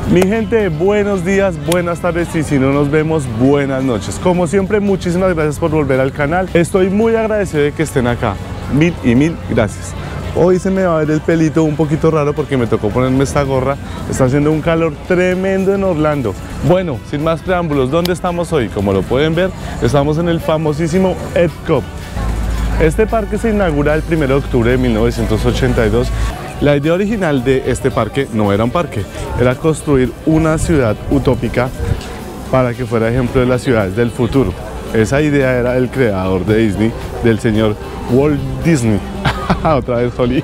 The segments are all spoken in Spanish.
Mi gente, buenos días, buenas tardes y si no nos vemos, buenas noches. Como siempre, muchísimas gracias por volver al canal. Estoy muy agradecido de que estén acá. Mil y mil gracias. Hoy se me va a ver el pelito un poquito raro porque me tocó ponerme esta gorra. Está haciendo un calor tremendo en Orlando. Bueno, sin más preámbulos, ¿dónde estamos hoy? Como lo pueden ver, estamos en el famosísimo Epcot. Este parque se inaugura el 1 de octubre de 1982. La idea original de este parque no era un parque, era construir una ciudad utópica para que fuera ejemplo de las ciudades del futuro. Esa idea era del creador de Disney, del señor Walt Disney. Otra vez Holly.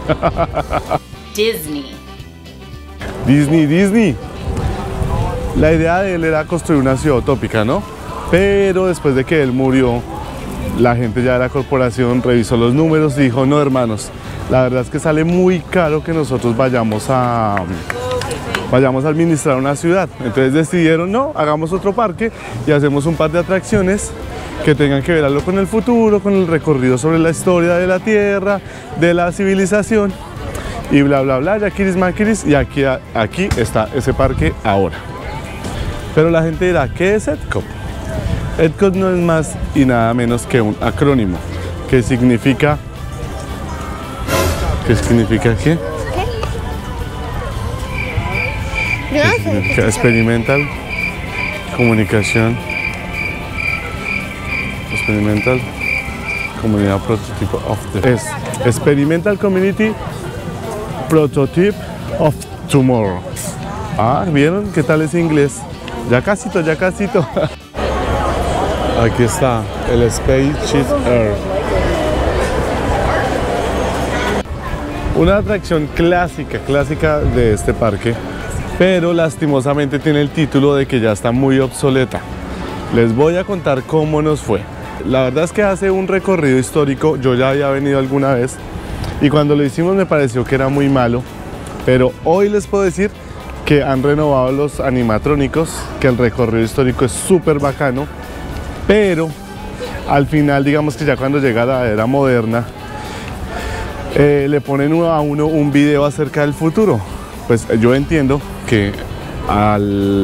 Disney. La idea de él era construir una ciudad utópica, ¿no? Pero después de que él murió, la gente ya de la corporación revisó los números y dijo, no hermanos, la verdad es que sale muy caro que nosotros vayamos a administrar una ciudad. Entonces decidieron, no, hagamos otro parque y hacemos un par de atracciones que tengan que ver algo con el futuro, con el recorrido sobre la historia de la Tierra, de la civilización y bla bla bla, yaquiris maquiris, y aquí está ese parque ahora. Pero la gente dirá, ¿qué es Epcot? Epcot no es más y nada menos que un acrónimo que significa... ¿Qué significa qué? ¿Qué significa? Experimental, comunicación, experimental, comunidad prototipo of the... Es Experimental Community Prototype of Tomorrow. Ah, ¿vieron? ¿Qué tal ese inglés? Ya casito, ya casito. Aquí está el Spaceship Earth. Una atracción clásica de este parque, pero lastimosamente tiene el título de que ya está muy obsoleta. Les voy a contar cómo nos fue. La verdad es que hace un recorrido histórico, yo ya había venido alguna vez y cuando lo hicimos me pareció que era muy malo, pero hoy les puedo decir que han renovado los animatrónicos, que el recorrido histórico es súper bacano, pero al final digamos que ya cuando llega la era moderna, le ponen a uno un video acerca del futuro. Pues yo entiendo que a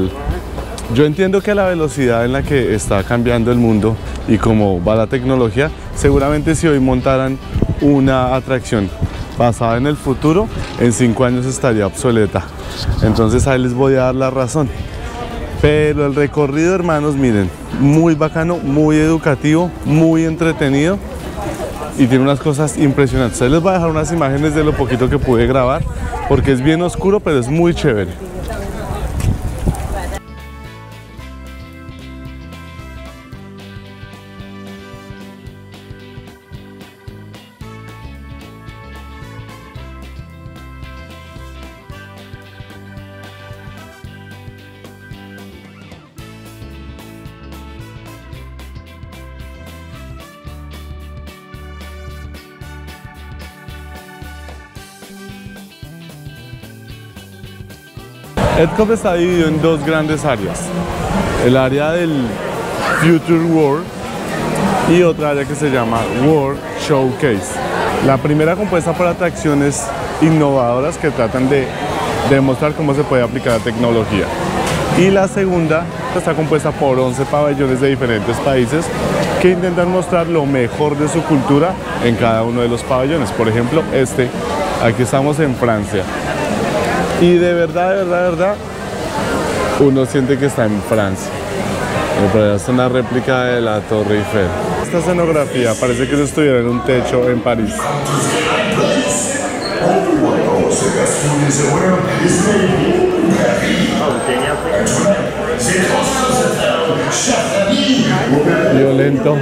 la velocidad en la que está cambiando el mundo y cómo va la tecnología, seguramente si hoy montaran una atracción basada en el futuro, en 5 años estaría obsoleta. Entonces ahí les voy a dar la razón. Pero el recorrido, hermanos, miren, muy bacano, muy educativo, muy entretenido. Y tiene unas cosas impresionantes. Les voy a dejar unas imágenes de lo poquito que pude grabar porque es bien oscuro, pero es muy chévere. Epcot está dividido en dos grandes áreas, el área del Future World y otra área que se llama World Showcase. La primera compuesta por atracciones innovadoras que tratan de demostrar cómo se puede aplicar la tecnología. Y la segunda está compuesta por 11 pabellones de diferentes países que intentan mostrar lo mejor de su cultura en cada uno de los pabellones. Por ejemplo, aquí estamos en Francia. Y de verdad, uno siente que está en Francia. Pero es una réplica de la Torre Eiffel. Esta escenografía parece que se estuviera en un techo en París. Violento.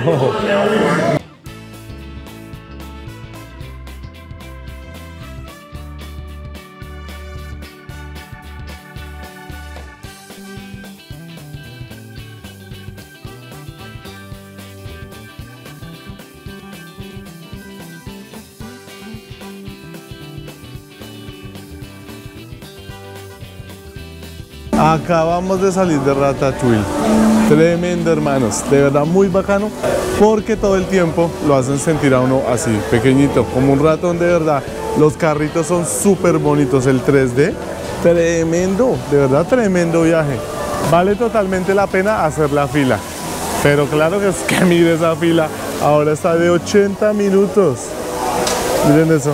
Acabamos de salir de Ratatouille. Tremendo, hermanos, de verdad muy bacano, porque todo el tiempo lo hacen sentir a uno así, pequeñito, como un ratón de verdad. Los carritos son súper bonitos, el 3D, tremendo, de verdad tremendo viaje. Vale totalmente la pena hacer la fila, pero claro que es que mire esa fila, ahora está de 80 minutos. Miren eso,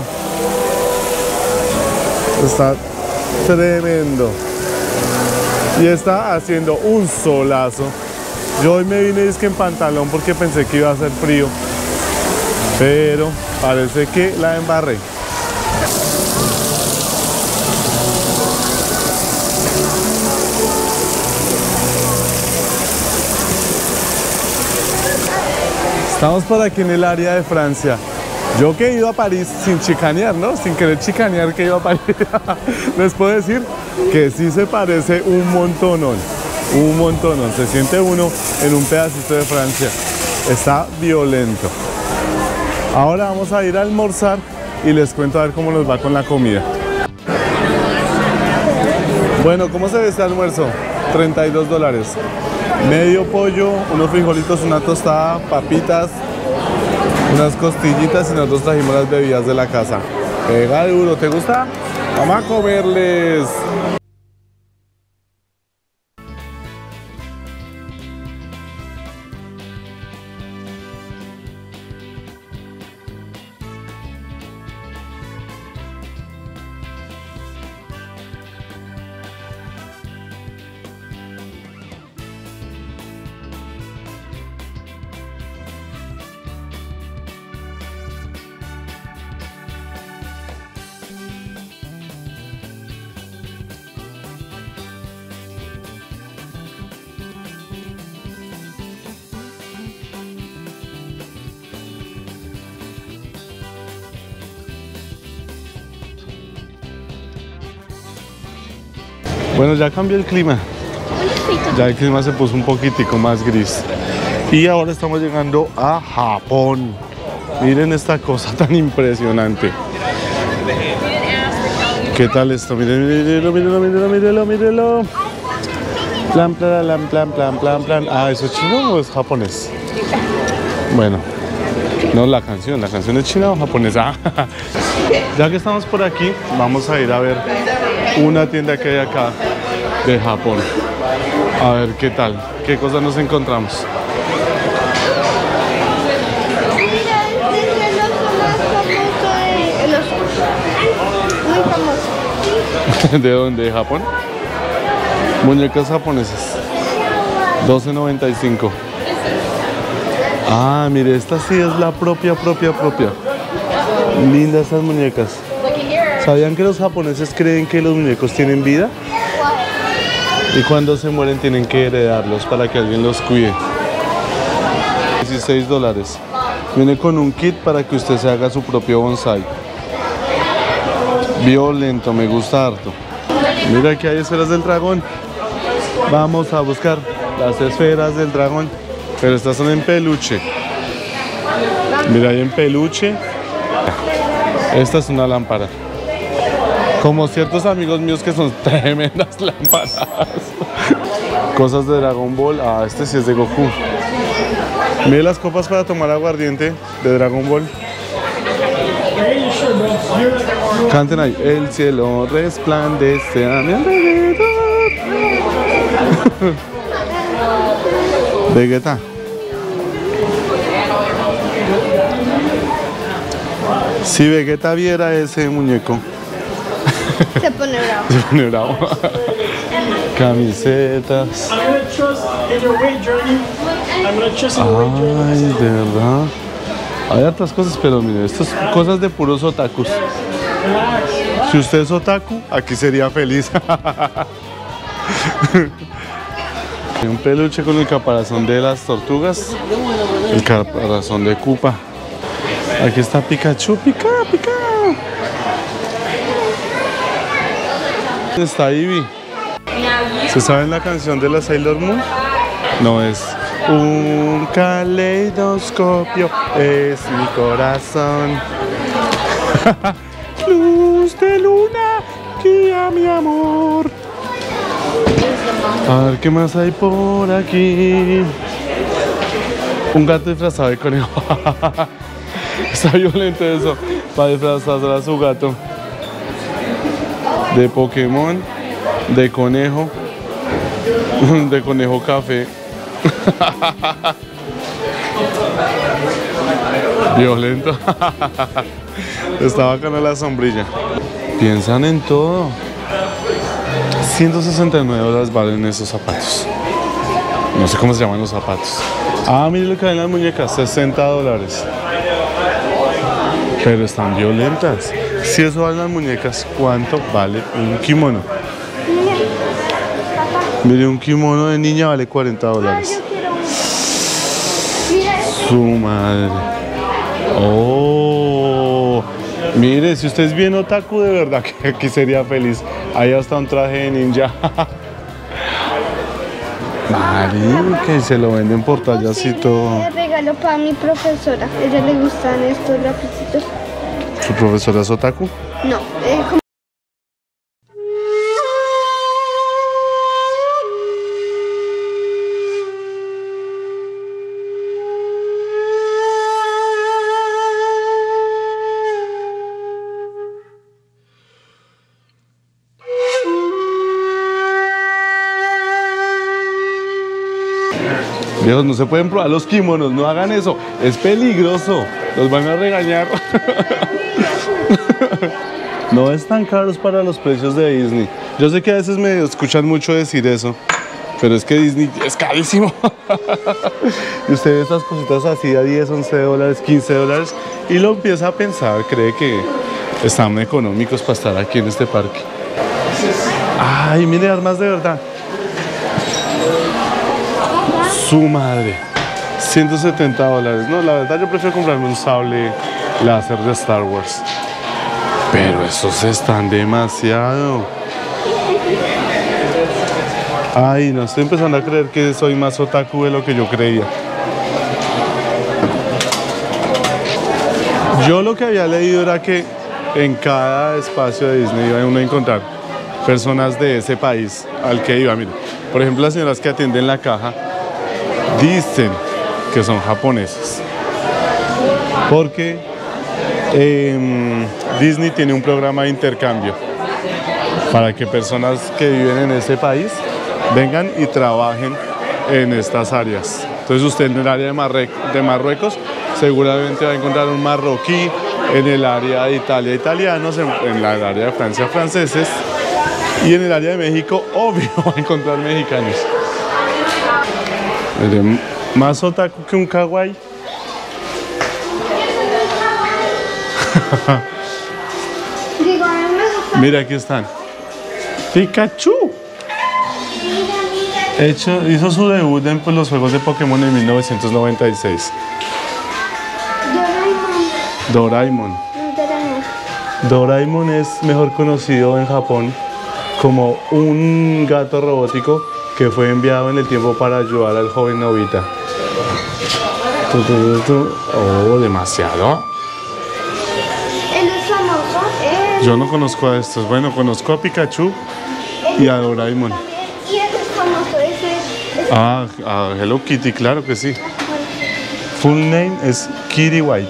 está tremendo. Y está haciendo un solazo. Yo hoy me vine en pantalón porque pensé que iba a hacer frío, pero parece que la embarré. Estamos por aquí en el área de Francia. Yo que he ido a París sin chicanear, ¿no? Sin querer chicanear que he ido a París. Les puedo decir que sí se parece un montonón. Un montonón. Se siente uno en un pedacito de Francia. Está violento. Ahora vamos a ir a almorzar y les cuento a ver cómo nos va con la comida. Bueno, ¿cómo se ve este almuerzo? $32. Medio pollo, unos frijolitos, una tostada, papitas, unas costillitas y nosotros trajimos las bebidas de la casa. Pega duro, ¿te gusta? Vamos a comerles. Bueno, ya cambió el clima. Ya el clima se puso un poquitico más gris. Y ahora estamos llegando a Japón. Miren esta cosa tan impresionante. ¿Qué tal esto? Miren, mírenlo, mírenlo, mírenlo, mírenlo, mírenlo. Plan, plan, plan, plan, plan, plan. Ah, ¿eso es chino o es japonés? Bueno, no la canción es china o japonesa. Ya que estamos por aquí, vamos a ir a ver una tienda que hay acá de Japón. A ver qué tal, qué cosas nos encontramos. ¿De dónde? ¿De Japón? Muñecas japonesas. $12.95. Ah, mire, esta sí es la propia. Lindas estas muñecas. ¿Sabían que los japoneses creen que los muñecos tienen vida? Y cuando se mueren tienen que heredarlos para que alguien los cuide. $16. Viene con un kit para que usted se haga su propio bonsai. Violento, me gusta harto. Mira que hay esferas del dragón. Vamos a buscar las esferas del dragón. Pero estas son en peluche. Mira, hay en peluche. Esta es una lámpara. Como ciertos amigos míos que son tremendas lámparas. Cosas de Dragon Ball. Ah, este sí es de Goku. Mire las copas para tomar aguardiente de Dragon Ball. Canten ahí. El cielo resplandece a mi alrededor. Vegeta. Si Vegeta viera ese muñeco, se pone bravo. Se pone bravo. Camisetas. Ay, de verdad. Hay otras cosas, pero mire, estas son cosas de puros otakus. Si usted es otaku, aquí sería feliz. Un peluche con el caparazón de las tortugas, el caparazón de Koopa. Aquí está Pikachu, pica. Está Eevee. ¿Se saben la canción de la Sailor Moon? No, es un caleidoscopio, es mi corazón. Luz de luna, guía mi amor. A ver qué más hay por aquí. Un gato disfrazado de conejo. Está violento eso. Para disfrazarse a su gato. De Pokémon. De conejo. De conejo café. Violento. Está bacana la sombrilla. Piensan en todo. $169 valen esos zapatos. No sé cómo se llaman los zapatos. Ah, mire lo que hay en las muñecas, $60. Pero están violentas. Si eso valen las muñecas, ¿cuánto vale un kimono? Mire, un kimono de niña vale $40. Su madre. Oh. Mire, si usted es bien otaku, de verdad que aquí sería feliz. Ahí hasta un traje de ninja. Marica, y se lo venden por tallas y todo. Regalo para mi profesora. A ella le gustan estos lapicitos. ¿Su profesora es otaku? No, Viejos, no se pueden probar los kimonos, no hagan eso, es peligroso, los van a regañar. No están caros para los precios de Disney. Yo sé que a veces me escuchan mucho decir eso, pero es que Disney es carísimo. Y usted ve estas cositas así a $10, $11, $15 y lo empieza a pensar, cree que están económicos para estar aquí en este parque. Ay, mire, armas de verdad. Su madre, $170. No, la verdad yo prefiero comprarme un sable láser de Star Wars. Pero esos están demasiado. Ay, no, estoy empezando a creer que soy más otaku de lo que yo creía. Yo lo que había leído era que en cada espacio de Disney iba uno a encontrar personas de ese país al que iba. Mire, por ejemplo, las señoras que atienden la caja dicen que son japoneses porque Disney tiene un programa de intercambio para que personas que viven en ese país vengan y trabajen en estas áreas. Entonces usted en el área de Marruecos seguramente va a encontrar un marroquí, en el área de Italia italianos, en el área de Francia franceses y en el área de México obvio va a encontrar mexicanos. Más otaku que un kawaii. Mira, aquí están. Pikachu. Hizo su debut en los juegos de Pokémon en 1996. Doraemon. Doraemon es mejor conocido en Japón como un gato robótico que fue enviado en el tiempo para ayudar al joven Nobita. Oh, demasiado. Él es famoso. Yo no conozco a estos. Bueno, conozco a Pikachu y a Doraemon. Y él es famoso. Ah, a Hello Kitty, claro que sí. Full name es Kitty White.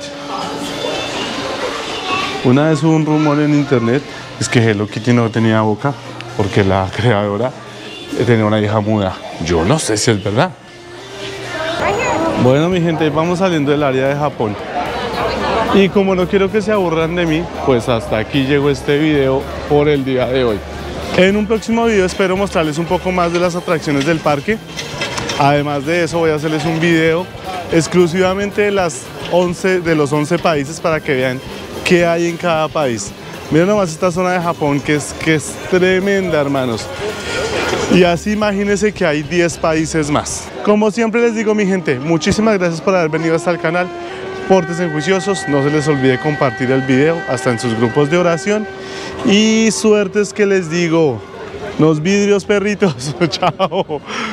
Una vez hubo un rumor en internet, es que Hello Kitty no tenía boca porque la creadora tenía una hija muda. Yo no sé si es verdad. Bueno, mi gente, vamos saliendo del área de Japón. Y como no quiero que se aburran de mí, pues hasta aquí llegó este video por el día de hoy. En un próximo video espero mostrarles un poco más de las atracciones del parque. Además de eso voy a hacerles un video exclusivamente de los 11 países para que vean qué hay en cada país. Miren nomás esta zona de Japón que es tremenda, hermanos. Y así imagínense que hay 10 países más. Como siempre les digo, mi gente, muchísimas gracias por haber venido hasta el canal. Pórtense juiciosos, no se les olvide compartir el video hasta en sus grupos de oración. Y suertes que les digo, los vidrios perritos. Chao.